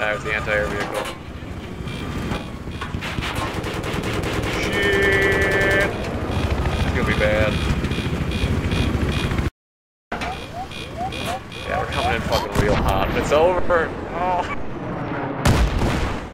die with the anti-air vehicle. Shit! It's gonna be bad. Yeah, we're coming in fucking real hot. It's over. Oh.